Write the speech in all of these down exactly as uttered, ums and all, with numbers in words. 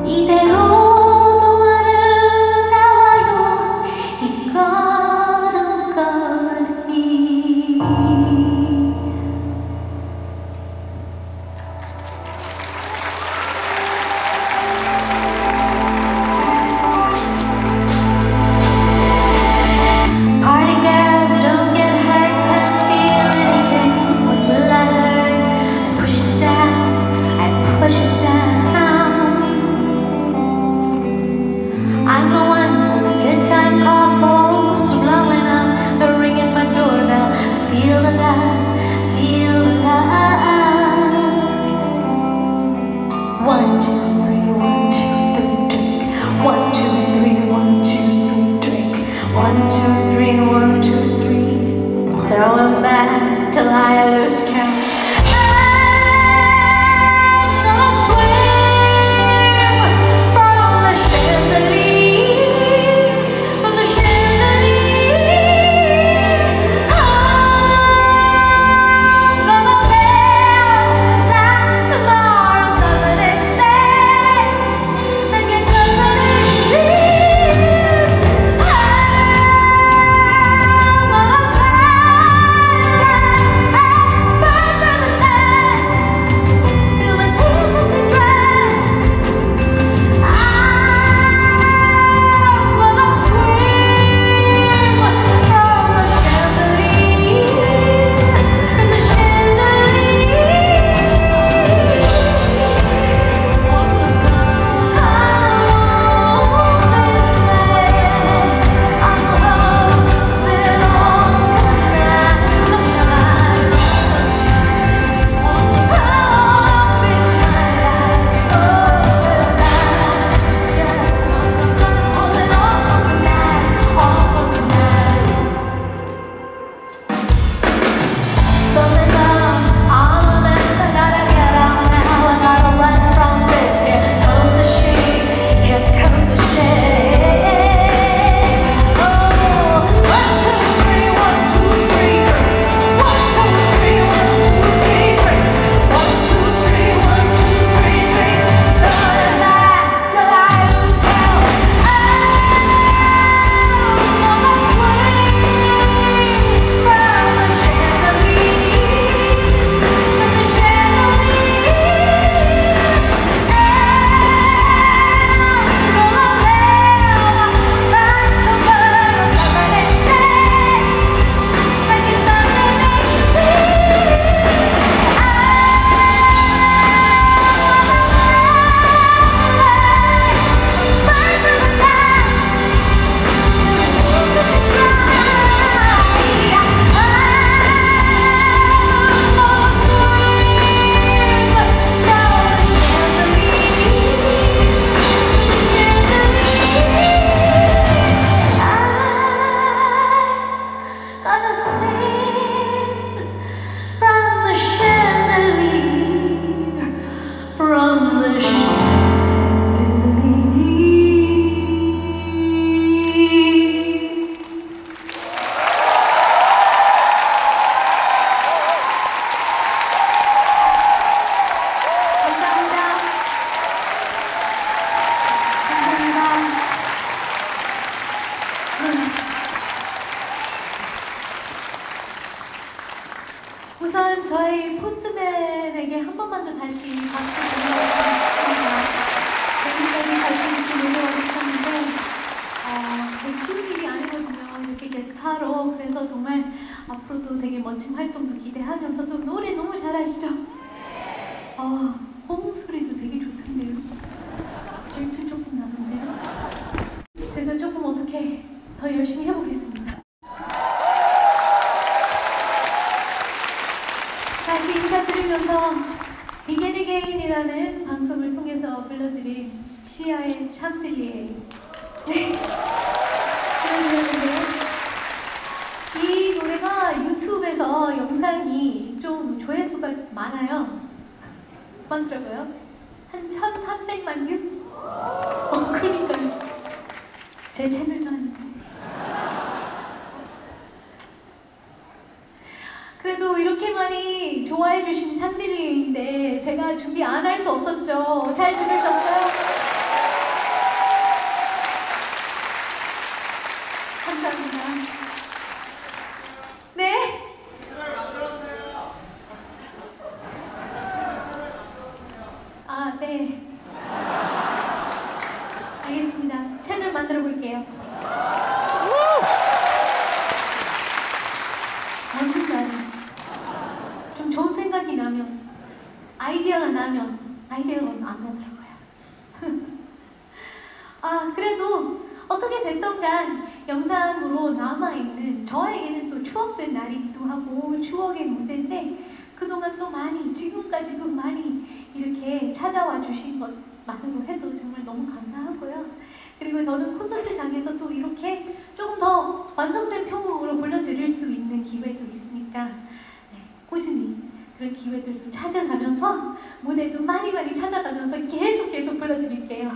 이대로도 아름다워요 이 걸음걸이. Party girls don't get hurt, can't feel anything. What will I learn? I push it down, I push it down. I'm the one for the good time call phones blowing up, they're ringing my doorbell. I feel alive, feel alive. One, two, three, one, two, three, drink. One, two, three, one, two, three, drink. One, two, three, one, two, three. Throwing back till I lose count. 우선 저희 포스트맨에게 한 번만 더 다시 박수 드리겠습니다. 여기까지 갈수 있게 노력을 했었는데 어, 되게 쉬운 일이 아니거든요. 이렇게 게스트하러. 그래서 정말 앞으로도 되게 멋진 활동도 기대하면서도 노래 너무 잘하시죠? 어, 호응 소리도 되게 좋던데요. 질투 조금 나던데요. 제가 조금 어떻게 더 열심히 해보겠습니다. 다시 인사드리면서 Begin Again이라는 방송을 통해서 불러드린 시아의 샹들리에. 네. 들려드렸는데요. 이 노래가 유튜브에서 영상이 좀 조회수가 많아요. 많더라고요. 한 천삼백만 뷰? 어, 그러니까요. 제 채널도 아닌데. 그래도 이렇게 많이 좋아해 주신 샹들리에인데 제가 준비 안 할 수 없었죠. 잘 들으셨어요? 채널 만들어 볼게요. 언젠가는 좀 좋은 생각이 나면, 아이디어가 나면, 아이디어가 안 나더라고요. 아, 그래도 어떻게 됐던 간 영상으로 남아있는, 저에게는 또 추억된 날이기도 하고 추억의 무대인데, 그동안 또 많이, 지금까지도 많이 이렇게 찾아와 주신 것만으로 해도 정말 너무 감사하고요. 그리고 저는 콘서트장에서 또 이렇게 조금 더 완성된 편곡으로 불러드릴 수 있는 기회도 있으니까 네, 꾸준히 그런 기회들도 찾아가면서, 무대도 많이 많이 찾아가면서 계속 계속 불러드릴게요.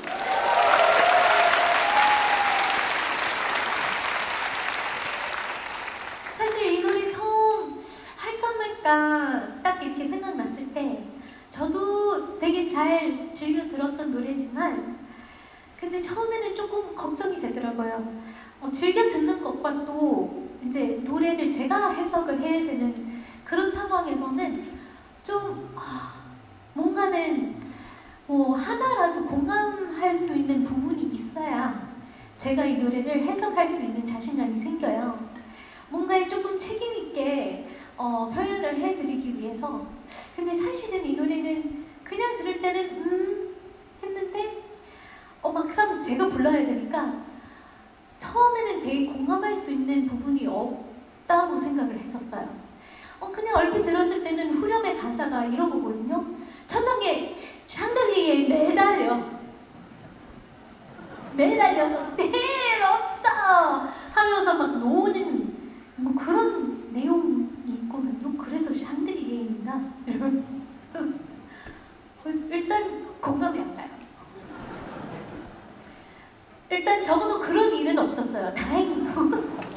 사실 이 노래 처음 할까 말까 딱 이렇게 생각났을 때 저도 되게 잘 즐겨 들었던 노래지만, 근데 처음에는 조금 걱정이 되더라고요. 어, 즐겨 듣는 것과 또 이제 노래를 제가 해석을 해야 되는 그런 상황에서는 좀 아, 뭔가는 뭐 하나라도 공감할 수 있는 부분이 있어야 제가 이 노래를 해석할 수 있는 자신감이 생겨요. 뭔가에 조금 책임 있게 어, 표현을 해드리기 위해서. 근데 사실은 이 노래는 그냥 들을 때는 음 했는데 어, 막상 제가 불러야 되니까 처음에는 되게 공감할 수 있는 부분이 없다고 생각을 했었어요. 어, 그냥 얼핏 들었을 때는 후렴의 가사가 이런 거거든요. 천장에 샹들리에 매달려 매달려서 내일 없어 하면서 막 노는 뭐 그런 내용이 있거든요. 그래서 샹들리에인가? 일단 공감이 안 가요. 일단 적어도 그런 일은 없었어요. 다행히도.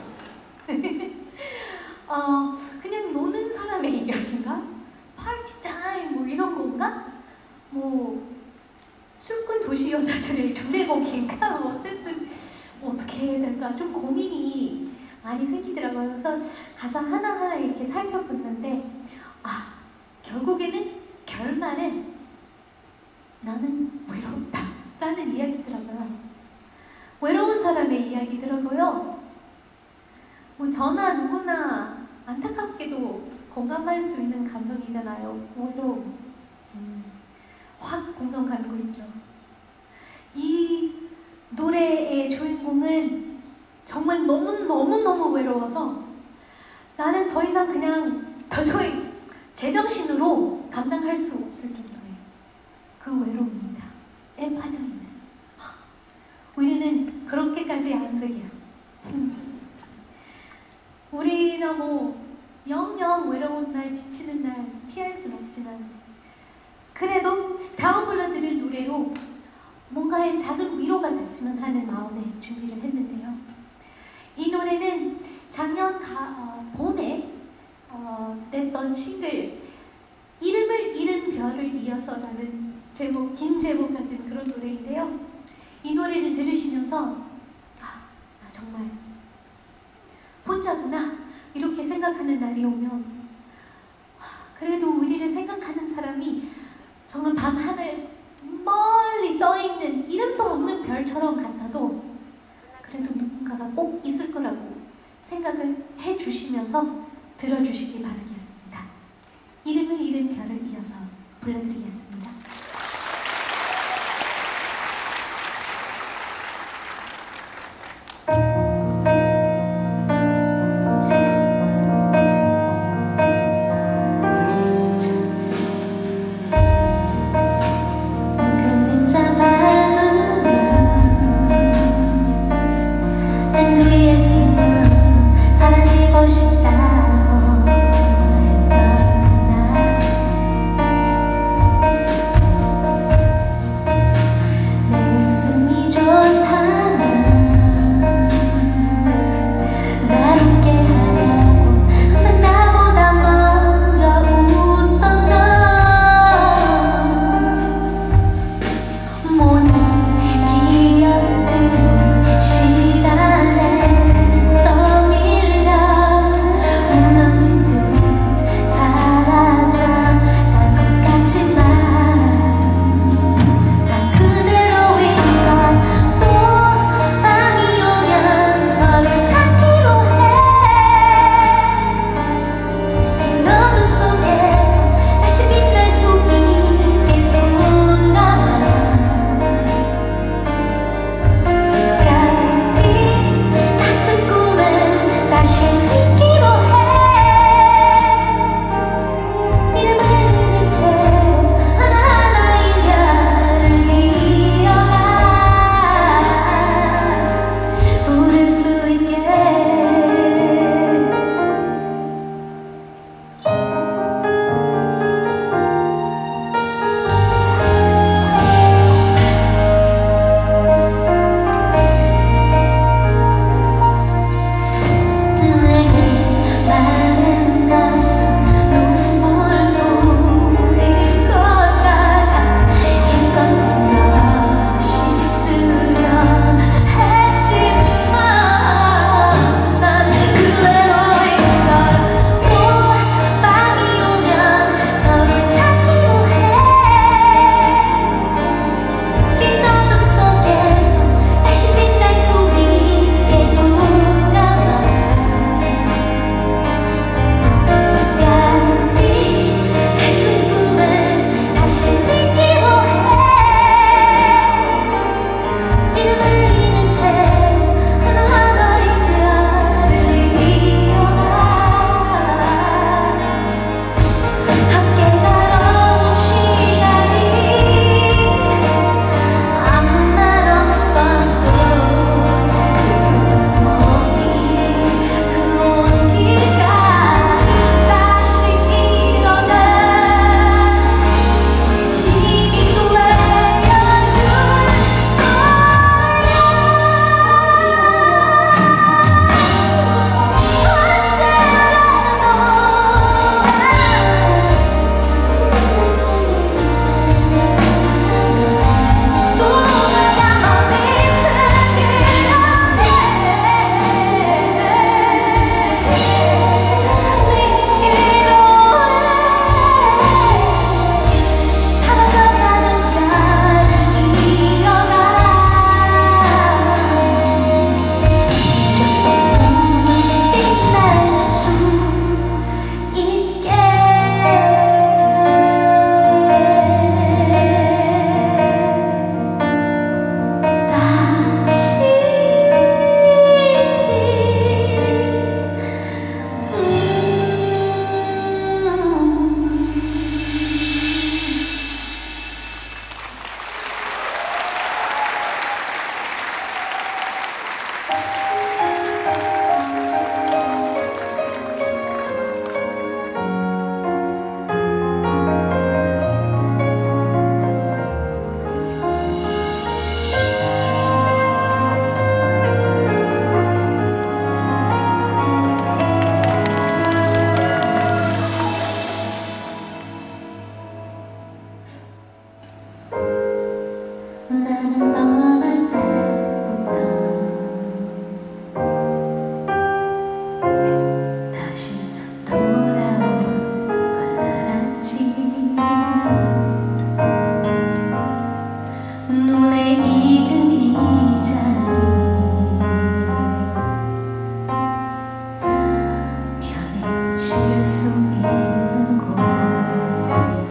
어, 그냥 노는 사람의 이야기인가? 파티 타임 뭐 이런 건가? 뭐 술꾼 도시 여자들의 주제곡인가? 뭐 어쨌든 뭐 어떻게 해야 될까? 좀 고민이 많이 생기더라고요. 그래서 가사 하나하나 이렇게 살펴봤는데 아, 결국에는 결말은 나는 외롭다 라는 이야기더라고요. 외로운 사람의 이야기더라고요. 뭐 저나 누구나 안타깝게도 공감할 수 있는 감정이잖아요. 외로움. 음, 확 공감 가는 거 있죠. 이 노래의 주인공은 정말 너무너무너무 외로워서 나는 더 이상 그냥 도저히 제정신으로 감당할 수 없을 정도의 그 외로움입니다. 에 빠져있는. 우리는 그렇게까지 안 되게요. 우리나 뭐 영영 외로운 날, 지치는 날 피할 순 없지만 그래도 다음 불러드릴 노래로 뭔가의 작은 위로가 됐으면 하는 마음에 준비를 했는데요. 이 노래는 작년 가, 어, 봄에 어, 냈던 싱글 이름을 잃은 별을 이어서라는 제목, 긴 제목 가진 그런 노래인데요. 이 노래를 들으시면서 아, 나 정말 혼자구나 이렇게 생각하는 날이 오면 아, 그래도 우리를 생각하는 사람이 정말 밤하늘 멀리 떠있는 이름도 없는 별처럼 같아도 그래도 누군가가 꼭 있을 거라고 생각을 해주시면서 들어주시기 바라겠습니다. 이름을 잃은 별을 이어서 불러드리겠습니다.